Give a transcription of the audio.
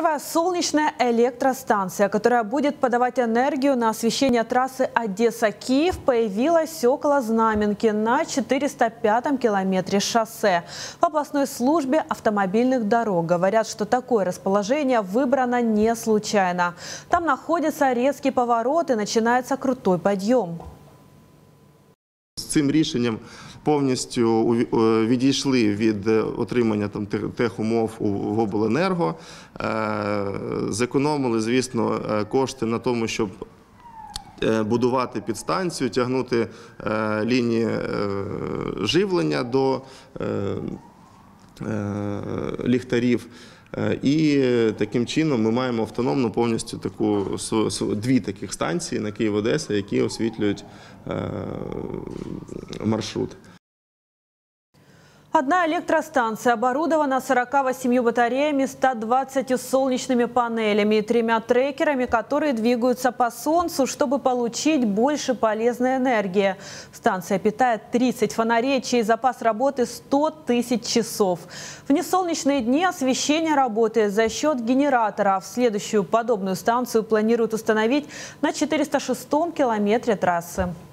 Первая солнечная электростанция, которая будет подавать энергию на освещение трассы Одесса-Киев, появилась около Знаменки на 405-м километре шоссе. В областной службе автомобильных дорог говорят, что такое расположение выбрано не случайно. Там находится резкий поворот и начинается крутой подъем. З цим рішенням повністю відійшли від отримання техумов в обленерго, зекономили, звісно, кошти на тому, щоб будувати підстанцію, тягнути лінії живлення до ліхтарів. І таким чином ми маємо автономну повністю дві таких станції на Київ-Одеса, які освітлюють маршрут. Одна электростанция оборудована 48 батареями, 120 солнечными панелями и 3 трекерами, которые двигаются по Солнцу, чтобы получить больше полезной энергии. Станция питает 30 фонарей, чей запас работы 100 тысяч часов. В несолнечные дни освещение работает за счет генератора. В следующую подобную станцию планируют установить на 406-м километре трассы.